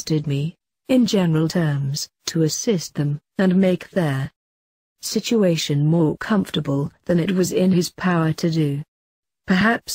trusted me, in general terms, to assist them, and make their situation more comfortable than it was in his power to do. Perhaps